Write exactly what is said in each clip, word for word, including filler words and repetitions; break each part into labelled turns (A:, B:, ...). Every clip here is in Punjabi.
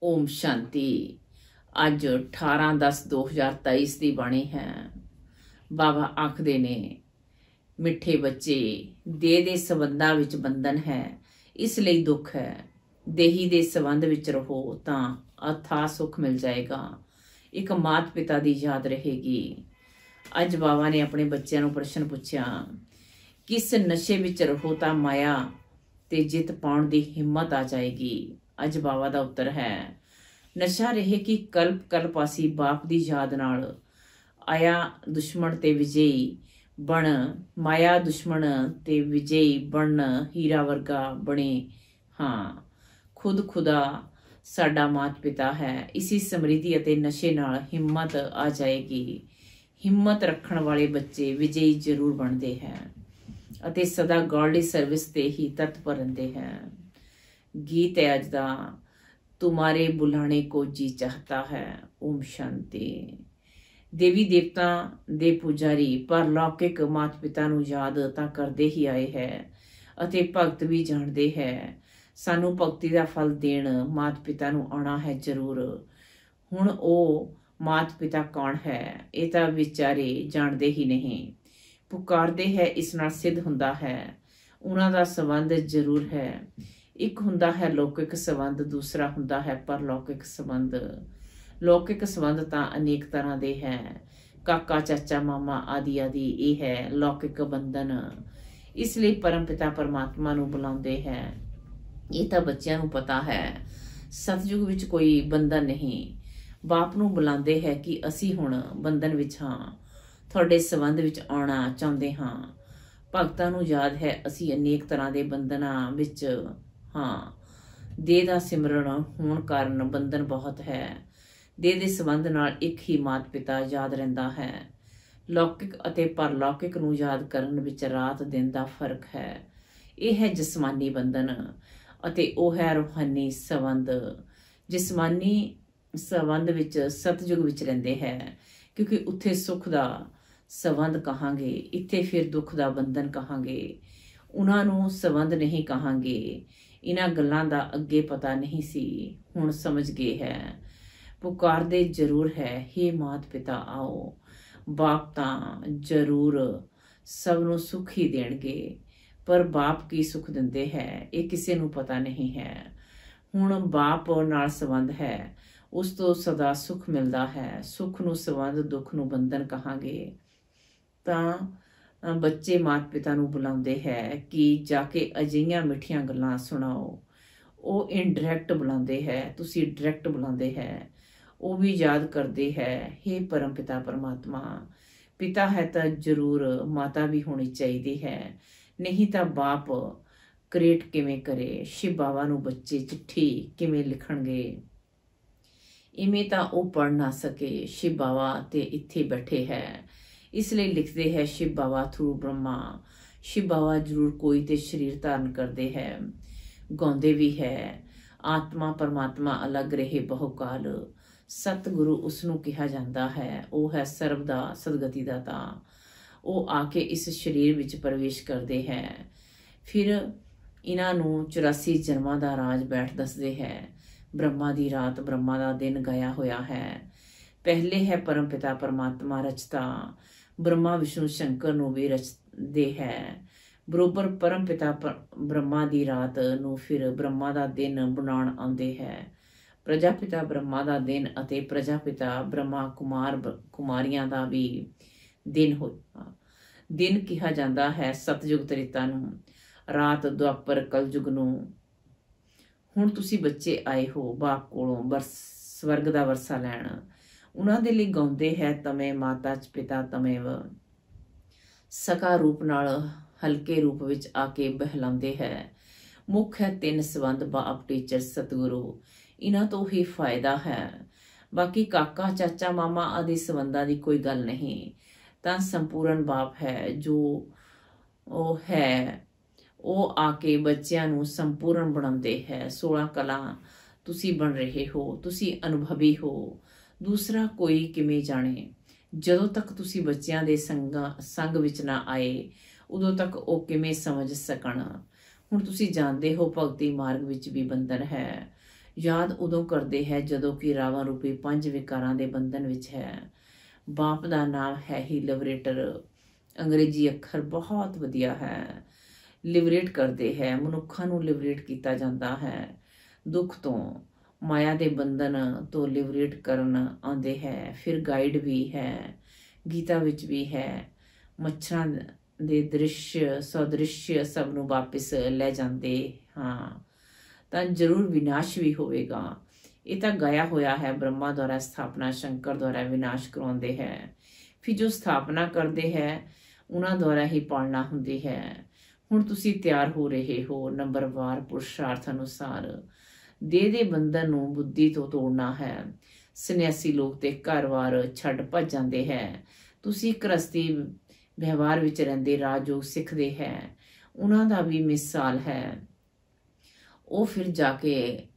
A: ओम शांति। अज अठारह दस दो हज़ार तेईस की बाणी है। बाबा आखदे ने मिठे बच्चे देह दे संबंधां विच बंधन है, इसलिए दुख है। देही दे संबंध विच रहो तां अथाह सुख मिल जाएगा। एक मात पिता की याद रहेगी। अज बाबा ने अपने बच्चों को प्रश्न पूछा, किस नशे विच रहो तां माया ते जित पाउण दी हिम्मत आ जाएगी। अज बाबा का उत्तर है, नशा रहे कि कल्प कल्पासी बाप की याद नाल आया दुश्मन ते विजयी बन, माया दुश्मन ते विजयी बन, हीरा वर्गा बने। हाँ, खुद खुदा साडा मात पिता है। इसी समृद्धि अते नशे नाल हिम्मत आ जाएगी। हिम्मत रखण वाले बच्चे विजयी जरूर बनते हैं अते सदा गॉडली सर्विस ते ही तत्पर रहते हैं। गीत है अज दा, तुम्हारे बुलाने को जी चाहता है। ओम शांति। देवी देवता दे पुजारी परलौकिक माता पिता नूं याद तां करदे ही आए है अते भगत भी जाणदे है। सानू भगती दा फल देण माता पिता नूं आउणा है जरूर। हुण ओ माता पिता कौन है, ये तां विचारे जाणदे ही नहीं। पुकारदे है, इस नाल सिद्ध हुंदा है। उन्हां दा संबंध जरूर है। एक हुंदा है लौकिक संबंध, दूसरा हुंदा है परलौकिक संबंध। लौकिक संबंध तां अनेक तरह दे है, काका चाचा मामा आदि आदि। ये है लौकिक बंधन। इसलिए परम पिता परमात्मा नूं बुलाउंदे है। ये तां बच्चिआं नूं पता है, सतयुग विच कोई बंधन नहीं। बाप नूं बुलाउंदे है कि असीं हुण बंधन विच हां, तुहाडे संबंध विच आउणा चाहुंदे हां। भगतां नूं याद है, असीं अनेक तरह दे बंधनां विच हाँ। देह दा सिमरन होण कारण बंधन बहुत है। देह दे संबंध नाल एक ही मात पिता याद रहिंदा है। लौकिक अते परलौकिक नूं याद करन विच रात दिन दा फर्क है। यह है जिस्मानी बंधन अते ओह है रूहानी संबंध। जिस्मानी संबंध विच सतयुग विच रहिंदे है, क्योंकि उत्थे सुख दा संबंध कहांगे, इत्थे फिर दुख दा बंधन कहांगे। उन्हां नूं संबंध नहीं कहांगे। इन्हां गल्लां दा अगे पता नहीं सी, हुण समझ गए है। पुकारदे जरूर है, हे मात पिता आओ। बाप तां जरूर सब नूं सुख ही देणगे, पर बाप की सुख दिंदे है ये किसी नूं पता नहीं है। हुण बाप नाल संबंध है, उस तो सदा सुख मिलदा है। सुख नूं संबंध, दुख नूं बंधन कहांगे। तां बच्चे माता पिता नूं बुलाउंदे है कि जाके अजिहियां मिठियां गल्लां सुणाओ। वो इनडायरैक्ट बुलाउंदे है, तुसीं डायरैक्ट बुलाउंदे है। वो भी याद करदे है, हे परम पिता परमात्मा। पिता है तां जरूर माता भी होनी चाहिए है, नहीं तां बाप क्रिएट किवें करे। शिव बाबा नूं बच्चे चिट्ठी किवें लिखणगे। इवें तां वो पढ़ ना सके। शिव बाबा ते इत्थे बैठे है, इसलिए लिखते हैं शिव बाबा थ्रू ब्रह्मा। शिव बाबा जरूर कोई ते शरीर धारण करते हैं, गाउंदे भी है। आत्मा परमात्मा अलग रहे बहुकाल। सतगुरु उसनूं कहा जाता है। वह है सर्व दा सदगति दाता। वो आके इस शरीर विच प्रवेश करते हैं। फिर इन्हां नूं चौरासी जन्मां दा राज बैठ दसदे है। ब्रह्मा दी रात ब्रह्मा दा दिन गया होया है। पहले है परम पिता परमात्मा रचता, ब्रह्मा विष्णु शंकर नूं भी रचदे है। बरोबर परम पिता ब्रह्मा दी रात नूं फिर ब्रह्मा दा दिन बनाउण आउंदे है। प्रजापिता ब्रह्मा दा दिन अते प्रजापिता ब्रह्मा कुमार कुमारियां दा भी दिन होया। दिन कहा जाता है सतयुग त्रेता नूं, रात द्वापर कलयुग नूं। हुण तुसीं बच्चे आए हो बाप कोलों बरस स्वर्ग दा वरसा लैण। उन्हां दे लई गाउंदे है, तमें माता च पिता तमेव। सका रूप नाल हल्के रूप विच आके बहलाउंदे है। मुख है तीन संबंध, बाप टीचर सतगुरु। इन्हां तो ही फायदा है। बाकी काका चाचा मामा आदि संबंधां दी कोई गल नहीं। तां संपूर्ण बाप है जो वो है। वो आके बच्चिआं नूं संपूर्ण बनाउंदे है। सोलह कला तुसीं बन रहे हो, तुसीं अनुभवी हो। दूसरा कोई किवें जाने। जदों तक तुसीं बच्चिआं दे संग संग विच ना आए, उदों तक वो किवें समझ सकण। हुण तुसीं जाणदे हो भगती मार्ग विच भी बंधन है। ਯਾਦ ਉਦੋਂ ਕਰਦੇ ਹੈ ਜਦੋਂ ਕਿ ਰਾਵਣ ਰੂਪੀ ਪੰਜ ਵਿਕਾਰਾਂ ਦੇ ਬੰਧਨ ਵਿੱਚ ਹੈ। ਬਾਪ ਦਾ ਨਾਮ ਹੈ ਹੀ ਲਿਬਰੇਟਰ। ਅੰਗਰੇਜ਼ੀ ਅੱਖਰ ਬਹੁਤ ਵਧੀਆ ਹੈ। ਲਿਬਰੇਟ ਕਰਦੇ ਹੈ, ਮਨੁੱਖਾਂ ਨੂੰ ਲਿਬਰੇਟ ਕੀਤਾ ਜਾਂਦਾ ਹੈ। ਦੁੱਖ ਤੋਂ, ਮਾਇਆ ਦੇ ਬੰਧਨ ਤੋਂ ਲਿਬਰੇਟ ਕਰਨ ਆਉਂਦੇ ਹੈ। ਫਿਰ ਗਾਈਡ ਵੀ ਹੈ, ਗੀਤਾ ਵਿੱਚ ਵੀ ਹੈ। ਮੱਛਰਾਂ ਦੇ ਦ੍ਰਿਸ਼ ਸਦ੍ਰਿਸ਼ ਸਭ ਨੂੰ ਵਾਪਿਸ ਲੈ ਜਾਂਦੇ ਹਾਂ ਤਾਂ ਜ਼ਰੂਰ ਵਿਨਾਸ਼ ਵੀ ਹੋਵੇਗਾ। ਇਹ ਤਾਂ ਗਾਇਆ ਹੋਇਆ ਹੈ। ਬ੍ਰਹਮਾ ਦੁਆਰਾ ਸਥਾਪਨਾ, ਸ਼ੰਕਰ ਦੁਆਰਾ ਵਿਨਾਸ਼ ਕਰਵਾਉਂਦੇ ਹੈ। ਫਿਰ ਜੋ ਸਥਾਪਨਾ ਕਰਦੇ ਹੈ ਉਹਨਾਂ ਦੁਆਰਾ ਹੀ ਪਾਲਣਾ ਹੁੰਦੀ ਹੈ। ਹੁਣ ਤੁਸੀਂ ਤਿਆਰ ਹੋ ਰਹੇ ਹੋ ਨੰਬਰਵਾਰ ਪੁਰਸ਼ਾਰਥ ਅਨੁਸਾਰ। ਦੇਹ ਦੇ ਬੰਧਨ ਨੂੰ ਬੁੱਧੀ ਤੋਂ ਤੋੜਨਾ ਹੈ। ਸੰਨਿਆਸੀ ਲੋਕ ਤੇ ਘਰ-ਬਾਰ ਛੱਡ ਭੱਜ ਜਾਂਦੇ ਹੈ। ਤੁਸੀਂ ਗ੍ਰਸਤੀ ਵਿਵਹਾਰ ਵਿੱਚ ਰਹਿੰਦੇ ਰਾਜਯੋਗ ਸਿੱਖਦੇ ਹੈ। ਉਹਨਾਂ ਦਾ ਵੀ ਮਿਸਾਲ ਹੈ। ਉਹ ਫਿਰ ਜਾ ਕੇ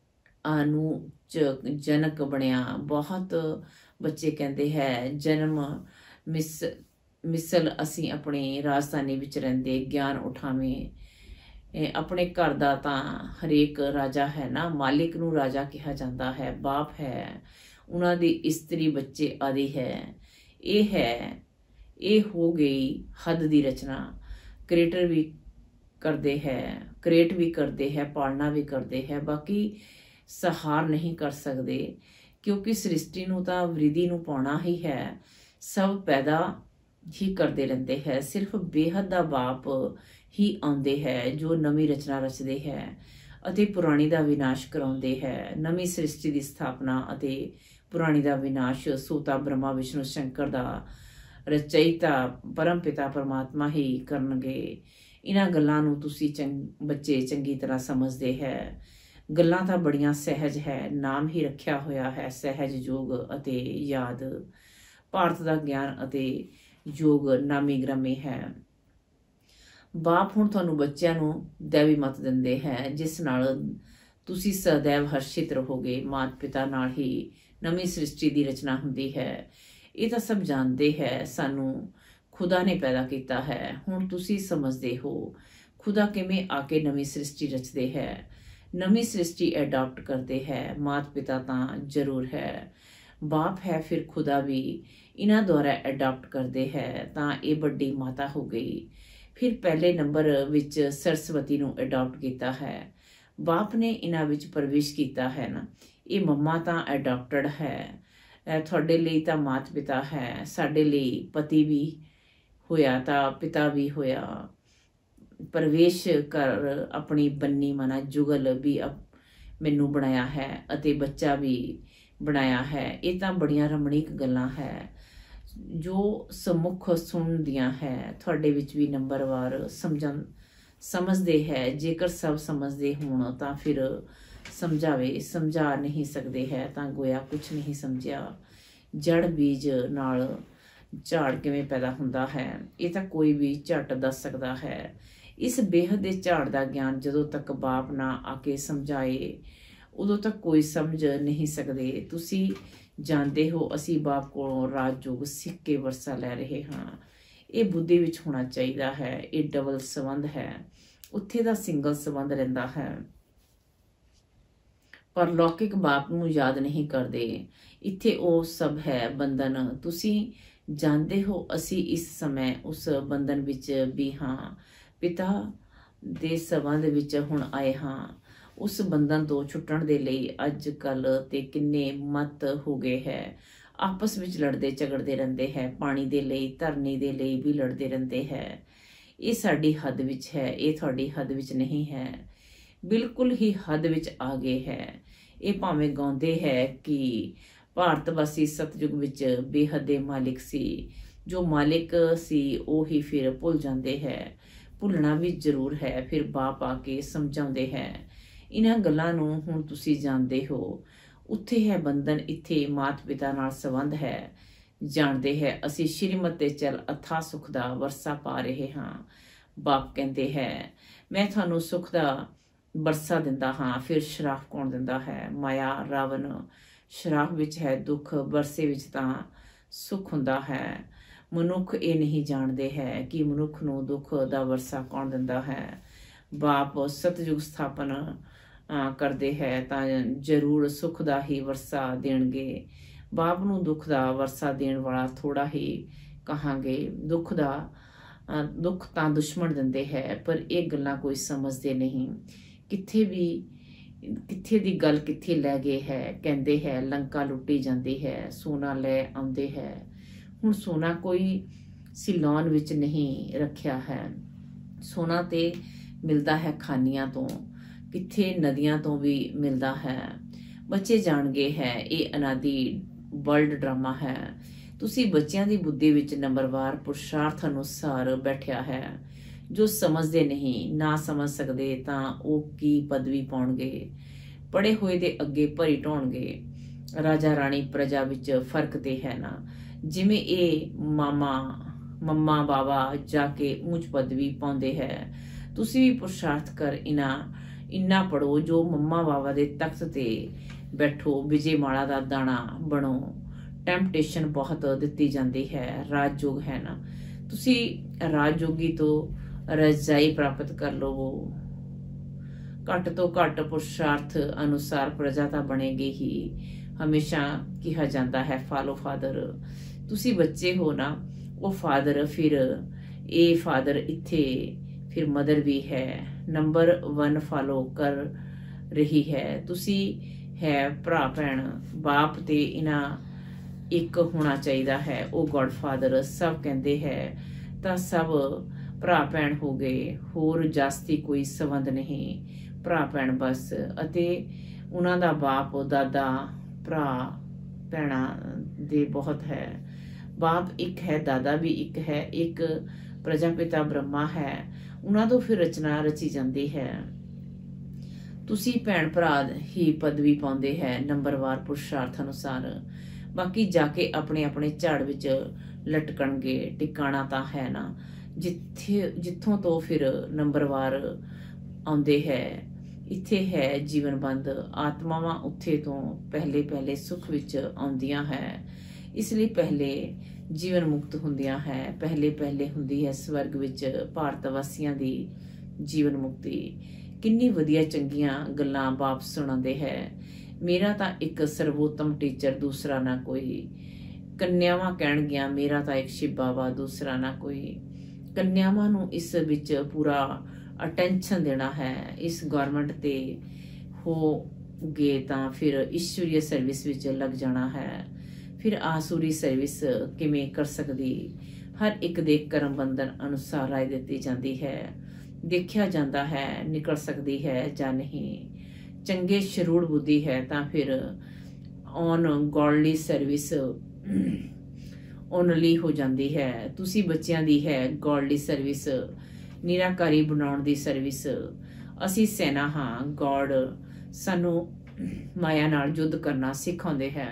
A: ਅਨੁਜਨਕ ਬਣਿਆ। ਬਹੁਤ ਬੱਚੇ ਕਹਿੰਦੇ ਹੈ ਜਨਮ ਮਿਸ ਮਿਸਲ ਅਸੀਂ ਆਪਣੀ ਰਾਜਧਾਨੀ ਵਿੱਚ ਰਹਿੰਦੇ ਗਿਆਨ ਉਠਾਵੇਂ। ਆਪਣੇ ਘਰ ਦਾ ਤਾਂ ਹਰੇਕ ਰਾਜਾ ਹੈ ਨਾ, ਮਾਲਿਕ ਨੂੰ ਰਾਜਾ ਕਿਹਾ ਜਾਂਦਾ ਹੈ। ਬਾਪ ਹੈ, ਉਹਨਾਂ ਦੀ ਇਸਤਰੀ ਬੱਚੇ ਆਦਿ ਹੈ। ਇਹ ਹੈ ਇਹ ਹੋ ਗਈ ਹੱਦ ਦੀ ਰਚਨਾ। ਕ੍ਰੀਏਟਰ ਵੀ ਕਰਦੇ ਹੈ, ਕ੍ਰੀਏਟ ਵੀ ਕਰਦੇ ਹੈ, ਪਾਲਣਾ ਵੀ ਕਰਦੇ ਹੈ। ਬਾਕੀ ਸਹਾਰ ਨਹੀਂ ਕਰ ਸਕਦੇ ਕਿਉਂਕਿ ਸ੍ਰਿਸ਼ਟੀ ਨੂੰ ਤਾਂ ਵ੍ਰਿਧੀ ਨੂੰ ਪਾਉਣਾ ਹੀ ਹੈ। ਸਭ ਪੈਦਾ ਹੀ ਕਰਦੇ ਰਹਿੰਦੇ ਹੈ। ਸਿਰਫ ਬੇਹੱਦ ਦਾ ਬਾਪ ਹੀ ਆਉਂਦੇ ਹੈ ਜੋ ਨਵੀਂ ਰਚਨਾ ਰਚਦੇ ਹੈ ਅਤੇ ਪੁਰਾਣੀ ਦਾ ਵਿਨਾਸ਼ ਕਰਾਉਂਦੇ ਹੈ। ਨਵੀਂ ਸ੍ਰਿਸ਼ਟੀ ਦੀ ਸਥਾਪਨਾ ਅਤੇ ਪੁਰਾਣੀ ਦਾ ਵਿਨਾਸ਼ ਸੋਤਾ ਬ੍ਰਹਮਾ ਵਿਸ਼ਨੂੰ ਸ਼ੰਕਰ ਦਾ ਰਚయిਤਾ ਪਰਮ ਪਿਤਾ ਪਰਮਾਤਮਾ ਹੀ ਕਰਨਗੇ। ਇਹਨਾਂ ਗੱਲਾਂ ਨੂੰ ਤੁਸੀਂ ਚੰਗ ਬੱਚੇ ਚੰਗੀ ਤਰ੍ਹਾਂ ਸਮਝਦੇ ਹੈ। ਗੱਲਾਂ ਤਾਂ ਬੜੀਆਂ ਸਹਿਜ ਹੈ। ਨਾਮ ਹੀ ਰੱਖਿਆ ਹੋਇਆ ਹੈ ਸਹਿਜ ਯੋਗ ਅਤੇ ਯਾਦ। ਭਾਰਤ ਦਾ ਗਿਆਨ ਅਤੇ ਯੋਗ ਨਾਮੀ ਗ੍ਰਾਮੀ ਹੈ। ਬਾਪ ਹੁਣ ਤੁਹਾਨੂੰ ਬੱਚਿਆਂ ਨੂੰ ਦੈਵੀ ਮਤ ਦਿੰਦੇ ਹੈ ਜਿਸ ਨਾਲ ਤੁਸੀਂ ਸदैव ਹਰਸ਼ਿਤ ਰਹੋਗੇ। ਮਾਤਾ ਪਿਤਾ ਨਾਲ ਹੀ ਨਵੀਂ ਸ੍ਰਿਸ਼ਟੀ ਦੀ ਰਚਨਾ ਹੁੰਦੀ ਹੈ। ਇਹ ਤਾਂ ਸਭ ਜਾਣਦੇ ਹੈ ਸਾਨੂੰ ਖੁਦਾ ਨੇ ਪੈਦਾ ਕੀਤਾ ਹੈ। ਹੁਣ ਤੁਸੀਂ ਸਮਝਦੇ ਹੋ ਖੁਦਾ ਕਿਵੇਂ ਆ ਕੇ ਨਵੀਂ ਸ੍ਰਿਸ਼ਟੀ ਰਚਦੇ ਹੈ। ਨਵੀਂ ਸ੍ਰਿਸ਼ਟੀ ਅਡਾਪਟ ਕਰਦੇ ਹੈ। ਮਾਤਾ ਪਿਤਾ ਤਾਂ ਜ਼ਰੂਰ ਹੈ, ਬਾਪ ਹੈ, ਫਿਰ ਖੁਦਾ ਵੀ ਇਹਨਾਂ ਦੁਆਰਾ ਅਡਾਪਟ ਕਰਦੇ ਹੈ ਤਾਂ ਇਹ ਵੱਡੀ ਮਾਤਾ ਹੋ ਗਈ। ਫਿਰ ਪਹਿਲੇ ਨੰਬਰ ਵਿੱਚ ਸਰਸਵਤੀ ਨੂੰ ਅਡਾਪਟ ਕੀਤਾ ਹੈ। ਬਾਪ ਨੇ ਇਹਨਾਂ ਵਿੱਚ ਪ੍ਰਵੇਸ਼ ਕੀਤਾ ਹੈ ਨਾ। ਇਹ ਮੰਮਾ ਤਾਂ ਅਡਾਪਟਡ ਹੈ। ਤੁਹਾਡੇ ਲਈ ਤਾਂ ਮਾਤਾ ਪਿਤਾ ਹੈ, ਸਾਡੇ ਲਈ ਪਤੀ ਵੀ ਹੋਇਆ ਤਾਂ ਪਿਤਾ ਵੀ ਹੋਇਆ। ਪ੍ਰਵੇਸ਼ ਕਰ ਆਪਣੀ ਬੰਨੀ ਮਨਾ ਜੁਗਲ ਵੀ ਮੈਨੂੰ ਬਣਾਇਆ ਹੈ ਅਤੇ ਬੱਚਾ ਵੀ ਬਣਾਇਆ ਹੈ। ਇਹ ਤਾਂ ਬੜੀਆਂ ਰਮਣੀਕ ਗੱਲਾਂ ਹੈ ਜੋ ਸਮੁੱਖ ਸੁਣਦੀਆਂ ਹੈ। ਤੁਹਾਡੇ ਵਿੱਚ ਵੀ ਨੰਬਰਵਾਰ ਸਮਝਣ ਸਮਝਦੇ ਹੈ। ਜੇਕਰ ਸਭ ਸਮਝਦੇ ਹੋਣ ਤਾਂ ਫਿਰ ਸਮਝਾਵੇ। ਸਮਝਾ ਨਹੀਂ ਸਕਦੇ ਹੈ ਤਾਂ ਗੋਇਆ ਕੁਛ ਨਹੀਂ ਸਮਝਿਆ। ਜੜ ਬੀਜ ਨਾਲ ਝਾੜ ਕਿਵੇਂ ਪੈਦਾ ਹੁੰਦਾ ਹੈ ਇਹ ਤਾਂ ਕੋਈ ਵੀ ਝੱਟ ਦੱਸ ਸਕਦਾ ਹੈ। ਇਸ ਬੇਹੱਦ ਦੇ ਝਾੜ ਦਾ ਗਿਆਨ ਜਦੋਂ ਤੱਕ ਬਾਪ ਨਾ ਆ ਕੇ ਸਮਝਾਏ ਉਦੋਂ ਤੱਕ ਕੋਈ ਸਮਝ ਨਹੀਂ ਸਕਦੇ। ਤੁਸੀਂ ਜਾਣਦੇ ਹੋ ਅਸੀਂ ਬਾਪ ਕੋਲੋਂ ਰਾਜਯੋਗ ਸਿੱਖ ਕੇ ਵਰਸਾ ਲੈ ਰਹੇ ਹਾਂ। ਇਹ ਬੁੱਧੀ ਵਿੱਚ ਹੋਣਾ ਚਾਹੀਦਾ ਹੈ। ਇਹ ਡਬਲ ਸੰਬੰਧ ਹੈ, ਉੱਥੇ ਦਾ ਸਿੰਗਲ ਸੰਬੰਧ ਰਹਿੰਦਾ ਹੈ। ਪਰ ਲੌਕਿਕ ਬਾਪ ਨੂੰ ਯਾਦ ਨਹੀਂ ਕਰਦੇ। ਇੱਥੇ ਉਹ ਸਭ ਹੈ ਬੰਧਨ। ਤੁਸੀਂ ਜਾਣਦੇ ਹੋ ਅਸੀਂ ਇਸ ਸਮੇਂ ਉਸ ਬੰਧਨ ਵਿੱਚ ਵੀ ਹਾਂ। ਪਿਤਾ ਦੇ ਸੰਬੰਧ ਵਿੱਚ ਹੁਣ ਆਏ ਹਾਂ। ਉਸ ਬੰਧਨ ਤੋਂ ਛੁੱਟਣ ਦੇ ਲਈ ਅੱਜ ਕੱਲ੍ਹ ਤੇ ਕਿੰਨੇ ਮਤ ਹੋ ਗਏ ਹੈ। ਆਪਸ ਵਿੱਚ ਲੜਦੇ ਝਗੜਦੇ ਰਹਿੰਦੇ ਹੈ। ਪਾਣੀ ਦੇ ਲਈ, ਧਰਨੀ ਦੇ ਲਈ ਵੀ ਲੜਦੇ ਰਹਿੰਦੇ ਹੈ। ਇਹ ਸਾਡੀ ਹੱਦ ਵਿੱਚ ਹੈ, ਇਹ ਤੁਹਾਡੀ ਹੱਦ ਵਿੱਚ ਨਹੀਂ ਹੈ। ਬਿਲਕੁਲ ਹੀ ਹੱਦ ਵਿੱਚ ਆ ਗਏ ਹੈ। ਇਹ ਭਾਵੇਂ ਗਾਉਂਦੇ ਹੈ ਕਿ ਭਾਰਤ ਵਾਸੀ ਸਤਯੁਗ ਵਿੱਚ ਬੇਹੱਦੇ ਮਾਲਿਕ ਸੀ। ਜੋ ਮਾਲਿਕ ਸੀ ਉਹ ਹੀ ਫਿਰ ਭੁੱਲ ਜਾਂਦੇ ਹੈ। ਭੁੱਲਣਾ ਵੀ ਜ਼ਰੂਰ ਹੈ। ਫਿਰ ਬਾਪ ਆ ਕੇ ਸਮਝਾਉਂਦੇ ਹੈ। ਇਹਨਾਂ ਗੱਲਾਂ ਨੂੰ ਹੁਣ ਤੁਸੀਂ ਜਾਣਦੇ ਹੋ। ਉੱਥੇ ਹੈ ਬੰਧਨ, ਇੱਥੇ ਮਾਤਾ ਪਿਤਾ ਨਾਲ ਸੰਬੰਧ ਹੈ। ਜਾਣਦੇ ਹੈ ਅਸੀਂ ਸ਼੍ਰੀਮਤ ਤੇ ਚੱਲ ਅਥਾਹ ਸੁੱਖ ਦਾ ਵਰਸਾ ਪਾ ਰਹੇ ਹਾਂ। ਬਾਪ ਕਹਿੰਦੇ ਹੈ ਮੈਂ ਤੁਹਾਨੂੰ ਸੁੱਖ ਦਾ ਵਰਸਾ ਦਿੰਦਾ ਹਾਂ। ਫਿਰ ਸ਼ਰਾਪ ਕੌਣ ਦਿੰਦਾ ਹੈ? ਮਾਇਆ, ਰਾਵਣ। ਸ਼ਰਾਪ ਵਿੱਚ ਹੈ ਦੁੱਖ, ਵਰਸੇ ਵਿੱਚ ਤਾਂ ਸੁੱਖ ਹੁੰਦਾ ਹੈ। ਮਨੁੱਖ ਇਹ ਨਹੀਂ ਜਾਣਦੇ ਹੈ ਕਿ ਮਨੁੱਖ ਨੂੰ ਦੁੱਖ ਦਾ ਵਰਸਾ ਕੌਣ ਦਿੰਦਾ ਹੈ। ਬਾਪ ਸਤਯੁਗ ਸਥਾਪਨ ਕਰਦੇ ਹੈ ਤਾਂ ਜ਼ਰੂਰ ਸੁੱਖ ਦਾ ਹੀ ਵਰਸਾ ਦੇਣਗੇ। ਬਾਪ ਨੂੰ ਦੁੱਖ ਦਾ ਵਰਸਾ ਦੇਣ ਵਾਲਾ ਥੋੜਾ ਹੀ ਕਹਾਂਗੇ। ਦੁੱਖ ਦਾ ਦੁੱਖ ਤਾਂ ਦੁਸ਼ਮਣ ਦਿੰਦੇ ਹੈ, ਪਰ ਇਹ ਗੱਲਾਂ ਕੋਈ ਸਮਝਦੇ ਨਹੀਂ। ਕਿੱਥੇ ਵੀ ਕਿੱਥੇ ਦੀ ਗੱਲ ਕਿੱਥੇ ਲੈ ਗਏ ਹੈ। ਕਹਿੰਦੇ ਹੈ ਲੰਕਾ ਲੁੱਟੀ ਜਾਂਦੀ ਹੈ, ਸੋਨਾ ਲੈ ਆਉਂਦੇ ਹੈ। ਹੁਣ ਸੋਨਾ ਕੋਈ ਸਿਲੋਨ ਵਿੱਚ ਨਹੀਂ ਰੱਖਿਆ ਹੈ। ਸੋਨਾ ਤੇ ਮਿਲਦਾ ਹੈ ਖਾਨੀਆਂ ਤੋਂ, ਕਿੱਥੇ ਨਦੀਆਂ ਤੋਂ ਵੀ ਮਿਲਦਾ ਹੈ। ਬੱਚੇ ਜਾਣਗੇ ਹੈ ਇਹ ਅਨਾਦੀ ਵਰਲਡ ਡਰਾਮਾ ਹੈ। ਤੁਸੀਂ ਬੱਚਿਆਂ ਦੀ ਬੁੱਧੀ ਵਿੱਚ ਨੰਬਰਵਾਰ ਪੁਰਸ਼ਾਰਥ ਅਨੁਸਾਰ ਬੈਠਿਆ ਹੈ। ਜੋ ਸਮਝਦੇ ਨਹੀਂ, ਨਾ ਸਮਝ ਸਕਦੇ ਤਾਂ ਉਹ ਕੀ ਪਦਵੀ ਪਾਉਣਗੇ। ਪੜ੍ਹੇ ਹੋਏ ਦੇ ਅੱਗੇ ਭਰੀ ਢਾਉਣਗੇ। ਰਾਜਾ ਰਾਣੀ ਪ੍ਰਜਾ ਵਿੱਚ ਫਰਕ ਤੇ ਹੈ ਨਾ। ਜਿਵੇਂ ਇਹ ਮਾਮਾ ਮੰਮਾ ਬਾਬਾ ਜਾ ਕੇ ਉੱਚ ਪਦਵੀ ਪਾਉਂਦੇ ਹੈ, ਤੁਸੀਂ ਵੀ ਪੁਰਸ਼ਾਰਥ ਕਰ ਇਨਾ ਇੰਨਾ ਪੜੋ ਜੋ ਮੰਮਾ ਬਾਬਾ ਦੇ ਤਖਤ ਤੇ ਬੈਠੋ, ਵਿਜੇ ਮਾਲਾ ਦਾ ਦਾਣਾ ਬਣੋ। ਟੈਂਪਟੇਸ਼ਨ ਬਹੁਤ ਦਿੱਤੀ ਜਾਂਦੀ ਹੈ। ਰਾਜਯੋਗ ਹੈ ਨਾ, ਤੁਸੀਂ ਰਾਜਯੋਗੀ ਤੋਂ ਰਜਾਈ ਪ੍ਰਾਪਤ ਕਰ ਲਵੋ। ਘੱਟ ਤੋਂ ਘੱਟ ਪੁਰਸ਼ਾਰਥ ਅਨੁਸਾਰ ਪ੍ਰਜਾ ਤਾਂ ਬਣੇਗੀ ਹੀ। ਹਮੇਸ਼ਾ ਕਿਹਾ ਜਾਂਦਾ ਹੈ ਫਾਲੋ ਫਾਦਰ। ਤੁਸੀਂ ਬੱਚੇ ਹੋ ਨਾ, ਉਹ ਫਾਦਰ, ਫਿਰ ਇਹ ਫਾਦਰ ਇੱਥੇ, ਫਿਰ ਮਦਰ ਵੀ ਹੈ। ਨੰਬਰ ਵਨ ਫਾਲੋ ਕਰ ਰਹੀ ਹੈ। ਤੁਸੀਂ ਹੈ ਭਰਾ ਭੈਣ, ਬਾਪ ਤੇ ਇਹਨਾਂ ਇੱਕ ਹੋਣਾ ਚਾਹੀਦਾ ਹੈ। ਉਹ ਗੋਡ ਫਾਦਰ ਸਭ ਕਹਿੰਦੇ ਹੈ ਤਾਂ ਸਭ ਭਰਾ ਭੈਣ ਹੋ ਗਏ। ਹੋਰ ਜਾਸਤੀ ਕੋਈ ਸੰਬੰਧ ਨਹੀਂ, ਭਰਾ ਭੈਣ ਬਸ। ਅਤੇ ਉਹਨਾਂ ਦਾ ਬਾਪ ਦਾਦਾ ਭਰਾ ਭੈਣਾਂ ਦੇ ਬਹੁਤ ਹੈ। ਬਾਪ ਇੱਕ ਹੈ, ਦਾਦਾ ਵੀ ਇੱਕ ਹੈ। ਇੱਕ ਪ੍ਰਜਾਪਿਤਾ ਬ੍ਰਹਮਾ ਹੈ, ਉਹਨਾਂ ਤੋਂ ਫਿਰ ਰਚਨਾ ਰਚੀ ਜਾਂਦੀ ਹੈ। ਤੁਸੀਂ ਭੈਣ ਭਰਾ ਹੀ ਪਦਵੀ ਪਾਉਂਦੇ ਹੈ ਨੰਬਰਵਾਰ ਪੁਰਸ਼ਾਰਥ ਅਨੁਸਾਰ। ਬਾਕੀ ਜਾ ਕੇ ਆਪਣੇ ਆਪਣੇ ਝਾੜ ਵਿੱਚ ਲਟਕਣਗੇ। ਟਿਕਾਣਾ ਤਾਂ ਹੈ ਨਾ, ਜਿੱਥੇ ਜਿੱਥੋਂ ਤੋਂ ਫਿਰ ਨੰਬਰਵਾਰ ਆਉਂਦੇ ਹੈ। ਇੱਥੇ ਹੈ ਜੀਵਨ ਬੰਦ। ਆਤਮਾਵਾਂ ਉੱਥੇ ਤੋਂ ਪਹਿਲੇ ਪਹਿਲੇ ਸੁੱਖ ਵਿੱਚ ਆਉਂਦੀਆਂ ਹੈ, ਇਸ ਲਈ ਪਹਿਲੇ ਜੀਵਨ ਮੁਕਤ ਹੁੰਦੀਆਂ ਹੈ। ਪਹਿਲੇ ਪਹਿਲੇ ਹੁੰਦੀ ਹੈ ਸਵਰਗ ਵਿੱਚ ਭਾਰਤ ਵਾਸੀਆਂ ਦੀ ਜੀਵਨ ਮੁਕਤੀ। ਕਿੰਨੀ ਵਧੀਆ ਚੰਗੀਆਂ ਗੱਲਾਂ ਬਾਪ ਸੁਣਾਉਂਦੇ ਹੈ। ਮੇਰਾ ਤਾਂ ਇੱਕ ਸਰਵੋਤਮ ਟੀਚਰ, ਦੂਸਰਾ ਨਾ ਕੋਈ। ਕੰਨਿਆਵਾਂ ਕਹਿਣਗੀਆਂ ਮੇਰਾ ਤਾਂ ਇੱਕ ਸ਼ਿਵ ਬਾਬਾ, ਦੂਸਰਾ ਨਾ ਕੋਈ। ਕੰਨਿਆਵਾਂ ਨੂੰ ਇਸ ਵਿੱਚ ਪੂਰਾ ਅਟੈਂਸ਼ਨ ਦੇਣਾ ਹੈ। ਇਸ ਗਵਰਨਮੈਂਟ ਤੇ ਹੋ ਗਏ ਤਾਂ ਫਿਰ ਈਸ਼ਵਰੀ ਸਰਵਿਸ ਵਿੱਚ ਲੱਗ ਜਾਣਾ ਹੈ। ਫਿਰ ਆਸੁਰੀ ਸਰਵਿਸ ਕਿਵੇਂ ਕਰ ਸਕਦੀ। ਹਰ ਇੱਕ ਦੇ ਕਰਮ ਬੰਧਨ ਅਨੁਸਾਰ ਰਾਏ ਦਿੱਤੀ ਜਾਂਦੀ ਹੈ। ਦੇਖਿਆ ਜਾਂਦਾ ਹੈ ਨਿਕਲ ਸਕਦੀ ਹੈ ਜਾਂ ਨਹੀਂ। ਚੰਗੇ ਸ਼ਰੂੜ ਬੁੱਧੀ ਹੈ ਤਾਂ ਫਿਰ ਔਨ ਗੋਡਲੀ ਸਰਵਿਸ ਓਨਲੀ ਹੋ ਜਾਂਦੀ ਹੈ। ਤੁਸੀਂ ਬੱਚਿਆਂ ਦੀ ਹੈ ਗੋਡਲੀ ਸਰਵਿਸ, ਨਿਰਾਕਾਰੀ ਬਣਾਉਣ ਦੀ ਸਰਵਿਸ। ਅਸੀਂ ਸੈਨਾ ਹਾਂ। ਗੋਡ ਸਾਨੂੰ ਮਾਇਆ ਨਾਲ ਯੁੱਧ ਕਰਨਾ ਸਿਖਾਉਂਦੇ ਹੈ।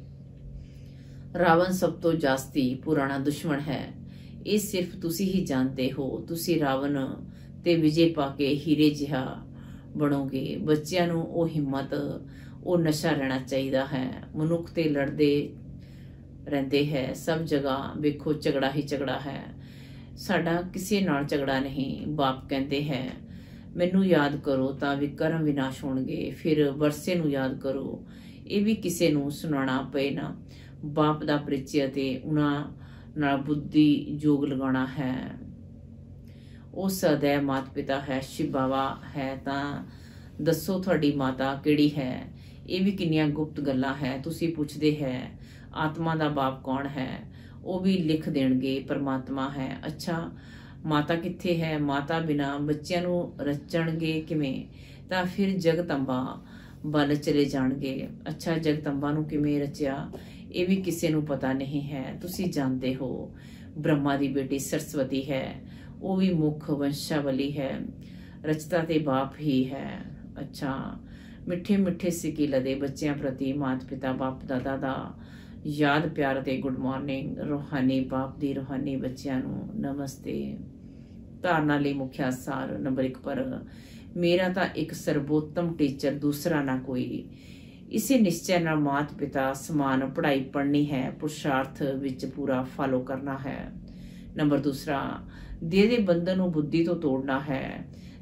A: ਰਾਵਣ ਸਭ ਤੋਂ ਜਾਸਤੀ ਪੁਰਾਣਾ ਦੁਸ਼ਮਣ ਹੈ। ਇਹ ਸਿਰਫ ਤੁਸੀਂ ਹੀ ਜਾਣਦੇ ਹੋ। ਤੁਸੀਂ ਰਾਵਣ ਤੇ ਵਿਜੇ ਪਾ ਕੇ ਹੀਰੇ ਜਿਹਾ ਬਣੋਗੇ। ਬੱਚਿਆਂ ਨੂੰ ਉਹ ਹਿੰਮਤ, ਉਹ ਨਸ਼ਾ ਰਹਿਣਾ ਚਾਹੀਦਾ ਹੈ। ਮਨੁੱਖ ਤੇ ਲੜਦੇ ਰਹਿੰਦੇ ਹੈ ਸਭ ਜਗ੍ਹਾ। ਵੇਖੋ ਝਗੜਾ ਹੀ ਝਗੜਾ ਹੈ। ਸਾਡਾ ਕਿਸੇ ਨਾਲ ਝਗੜਾ ਨਹੀਂ। ਬਾਪ ਕਹਿੰਦੇ ਹੈ ਮੈਨੂੰ ਯਾਦ ਕਰੋ ਤਾਂ ਵਿਕਰਮ ਵਿਨਾਸ਼ ਹੋਣਗੇ। ਫਿਰ ਵਰਸੇ ਨੂੰ ਯਾਦ ਕਰੋ। ਇਹ ਵੀ ਕਿਸੇ ਨੂੰ ਸੁਣਾਉਣਾ ਪਏ ਨਾ। ਬਾਪ ਦਾ ਪਰਿਚੈ ਤੇ ਉਹਨਾਂ ਨਾਲ ਬੁੱਧੀ ਜੋਗ ਲਗਾਉਣਾ ਹੈ। ਉਹ ਸदैव ਮਾਤਾ ਪਿਤਾ ਹੈ। ਸ਼ਿਵ ਬਾਬਾ ਹੈ ਤਾਂ ਦੱਸੋ ਤੁਹਾਡੀ ਮਾਤਾ ਕਿਹੜੀ ਹੈ। ਇਹ ਵੀ ਕਿੰਨੀਆਂ ਗੁਪਤ ਗੱਲਾਂ ਹੈ। ਤੁਸੀਂ ਪੁੱਛਦੇ ਹੈ ਆਤਮਾ ਦਾ ਬਾਪ ਕੌਣ ਹੈ। ਉਹ ਵੀ ਲਿਖ ਦੇਣਗੇ ਪਰਮਾਤਮਾ ਹੈ। ਅੱਛਾ ਮਾਤਾ ਕਿੱਥੇ ਹੈ। ਮਾਤਾ ਬਿਨਾ ਬੱਚਿਆਂ ਨੂੰ ਰਚਣਗੇ ਕਿਵੇਂ। ਤਾਂ ਫਿਰ ਜਗਤੰਬਾ ਵੱਲ ਚਲੇ ਜਾਣਗੇ। ਅੱਛਾ ਜਗਤੰਬਾ ਨੂੰ ਕਿਵੇਂ ਰਚਿਆ ਇਹ ਵੀ ਕਿਸੇ ਨੂੰ ਪਤਾ ਨਹੀਂ ਹੈ। ਤੁਸੀਂ ਜਾਣਦੇ ਹੋ ਬ੍ਰਹਮਾ ਦੀ ਬੇਟੀ ਸਰਸਵਤੀ ਹੈ। ਉਹ ਵੀ ਮੁੱਖ ਵੰਸ਼ਾਵਲੀ ਹੈ। ਰਚਤਾ ਤੇ ਬਾਪ ਹੀ ਹੈ। ਅੱਛਾ ਮਿੱਠੇ ਮਿੱਠੇ ਸਿੱਕੇ ਲਦੇ ਬੱਚਿਆਂ ਪ੍ਰਤੀ ਮਾਤਾ ਪਿਤਾ ਬਾਪ ਦਾਦਾ ਦਾ ਯਾਦ ਪਿਆਰ ਤੇ ਗੁੱਡ ਮਾਰਨਿੰਗ। ਰੂਹਾਨੀ ਬਾਪ ਦੀ ਰੂਹਾਨੀ ਬੱਚਿਆਂ ਨੂੰ ਨਮਸਤੇ। ਧਾਰਨਾ ਲਈ ਮੁੱਖ ਸਾਰ ਨੰਬਰ ਇੱਕ ਪਰ ਮੇਰਾ ਤਾਂ ਇੱਕ ਸਰਵੋਤਮ ਟੀਚਰ, ਦੂਸਰਾ ਨਾ ਕੋਈ। ਇਸੇ ਨਿਸ਼ਚੈ ਨਾਲ ਮਾਤਾ ਪਿਤਾ ਸਮਾਨ ਪੜ੍ਹਾਈ ਪੜ੍ਹਨੀ ਹੈ। ਪੁਰਸ਼ਾਰਥ ਵਿੱਚ ਪੂਰਾ ਫਾਲੋ ਕਰਨਾ ਹੈ। ਨੰਬਰ ਦੂਸਰਾ ਦੇਹ ਦੇ ਬੰਧਨ ਨੂੰ ਬੁੱਧੀ ਤੋਂ ਤੋੜਨਾ ਹੈ।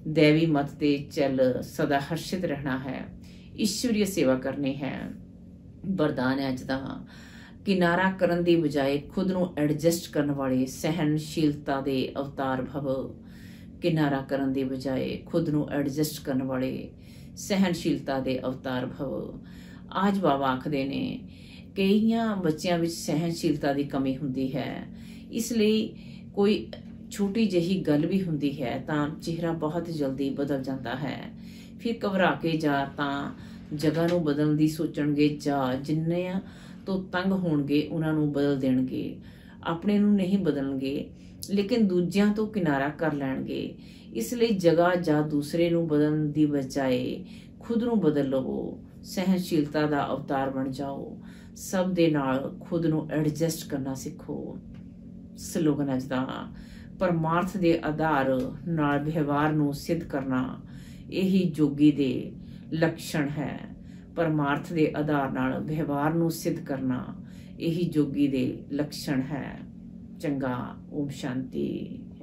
A: दैवी मत ते चल सदा हर्षित रहना है, ईश्वरीय सेवा करनी है। वरदान है अज दा, किनारा करन दी बजाए खुद नूं एडजस्ट करन वाले सहनशीलता दे अवतार भव। किनारा करन दी बजाए खुद नूं एडजस्ट करन वाले सहनशीलता दे अवतार भव। आज बाबा आखदे ने कईयां बच्चों विच सहनशीलता की कमी हुंदी है, इसलिए कोई छोटी जही गल भी हुंदी है तां चेहरा बहुत जल्दी बदल जाता है। फिर घबरा के जा तां जगह नूं बदलण दी सोचणगे, जा जिन्ने तो तंग होणगे उन्हां नूं बदल देणगे, अपने नूं नहीं बदलणगे लेकिन दूजियां तो किनारा कर लैणगे। इसलिए जगह जा दूसरे नूं बदलण दी बजाए खुद नूं बदल लवो, सहनशीलता दा अवतार बन जाओ, सब दे नाल खुद नूं एडजस्ट करना सिखो। स्लोगन अज दा, परमार्थ दे आधार नाल व्यवहार नूं सिद्ध करना यही जोगी दे लक्षण है। परमार्थ दे आधार नाल व्यवहार नूं सिद्ध करना यही जोगी दे लक्षण है। चंगा, ओम शांति।